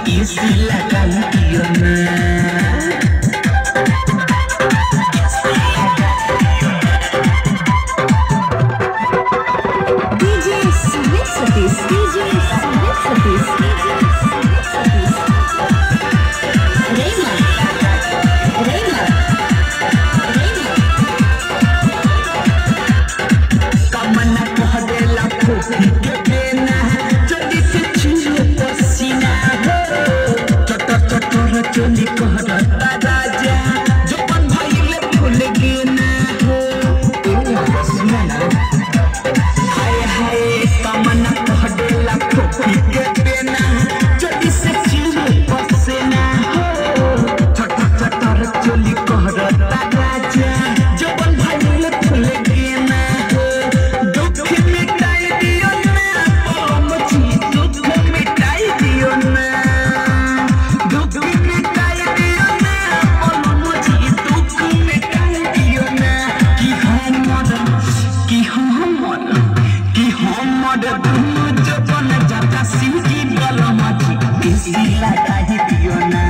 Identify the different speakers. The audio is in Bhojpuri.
Speaker 1: इसी लगाई दियो ना चोली कहता राजा जो बन भाई भूल गए ना हो हाय हाय तमन्ना कह देला खोपी के देना चोली से चिड़े पसेना हो छोटा छोटा चोली कहता राजा जो बन भाई भूल गए ना हो दुख मिटाई दियो ना पलमची दुख मिटाई दियो ना लगाई दियो ना